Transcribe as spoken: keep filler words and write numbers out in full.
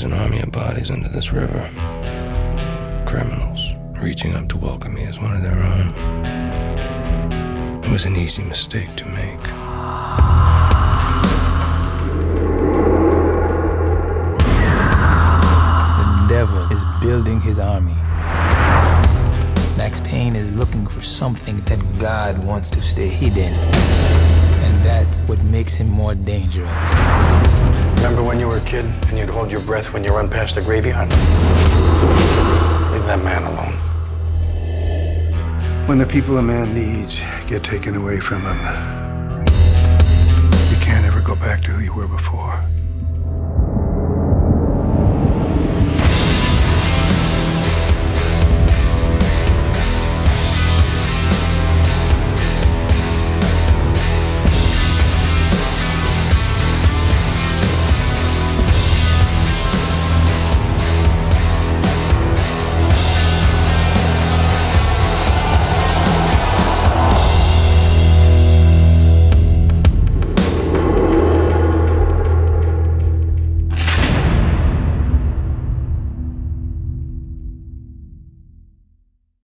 an army of bodies under this river. Criminals reaching up to welcome me as one of their own. It was an easy mistake to make. The devil is building his army. Max Payne is looking for something that God wants to stay hidden. And that's what makes him more dangerous. Remember when you were a kid and you'd hold your breath when you run past a graveyard? Leave that man alone. When the people a man needs get taken away from him, you can't ever go back to who you were before.